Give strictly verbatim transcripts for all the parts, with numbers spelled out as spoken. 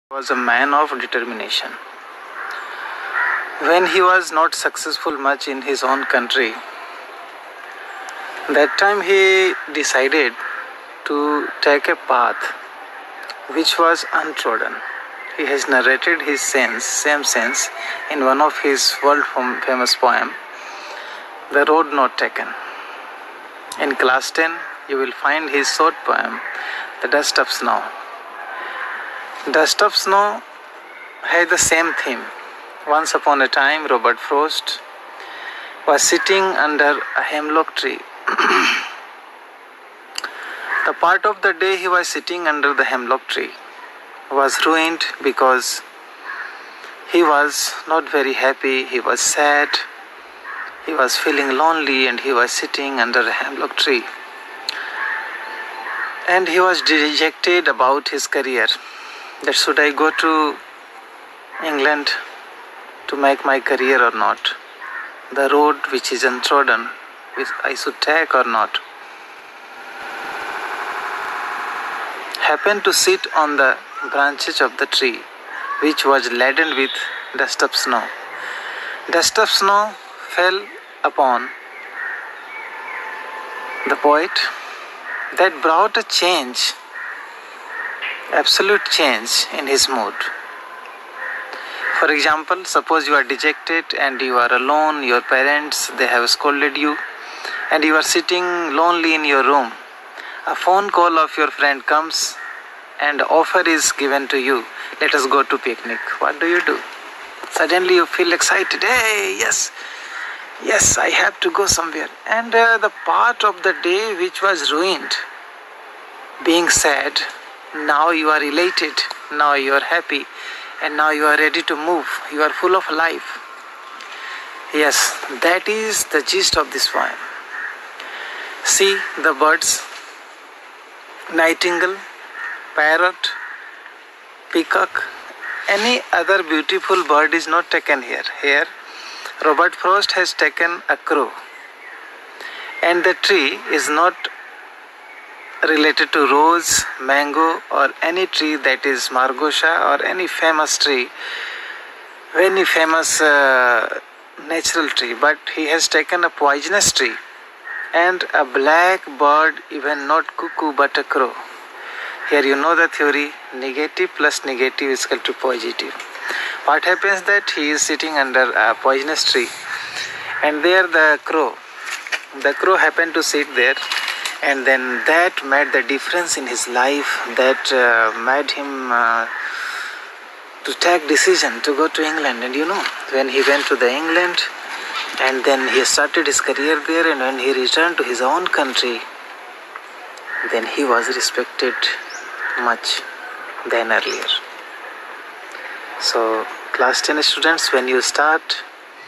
was a man of determination. When he was not successful much in his own country, that time he decided to take a path which was untrodden. He has narrated his sense, same sense in one of his world famous poem, The Road Not Taken. In class ten, you will find his short poem, The Dust of Snow. Dust of Snow had the same theme. Once upon a time, Robert Frost was sitting under a hemlock tree. The part of the day he was sitting under the hemlock tree was ruined because he was not very happy, he was sad, he was feeling lonely, and he was sitting under a hemlock tree. And he was dejected about his career. That should I go to England to make my career or not? The road which is untrodden, which I should take or not? Happened to sit on the branches of the tree, which was laden with dust of snow. Dust of snow fell upon the poet that brought a change, absolute change in his mood. For example, suppose you are dejected and you are alone, your parents, they have scolded you, and you are sitting lonely in your room. A phone call of your friend comes and offer is given to you. Let us go to picnic. What do you do? Suddenly you feel excited. Hey, yes, yes, I have to go somewhere. And uh, the part of the day which was ruined, being sad, now you are elated, now you are happy, and now you are ready to move. You are full of life. Yes, that is the gist of this poem. See the birds, nightingale, parrot, peacock, any other beautiful bird is not taken here. Here, Robert Frost has taken a crow. And the tree is not related to rose, mango, or any tree that is margosha or any famous tree, any famous uh, natural tree, but he has taken a poisonous tree and a black bird, even not cuckoo but a crow. Here you know the theory, negative plus negative is equal to positive. What happens that he is sitting under a poisonous tree and there the crow, the crow happened to sit there. And then that made the difference in his life, that uh, made him uh, to take decision to go to England. And you know, when he went to the England, and then he started his career there, and when he returned to his own country, then he was respected much than earlier. So, class ten students, when you start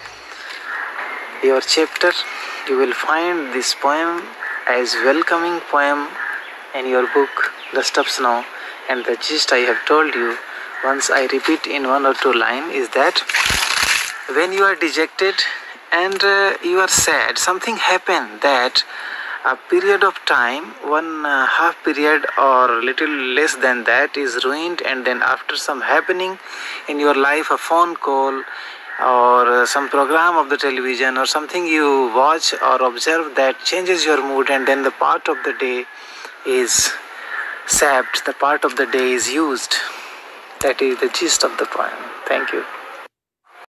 your chapter, you will find this poem as welcoming poem in your book, Dust of Snow. And the gist I have told you, once I repeat in one or two lines, is that when you are dejected and uh, you are sad, something happened that a period of time, one uh, half period or little less than that is ruined, and then after some happening in your life, a phone call, or some program of the television or something you watch or observe that changes your mood, and then the part of the day is sapped, the part of the day is used. That is the gist of the poem. Thank you.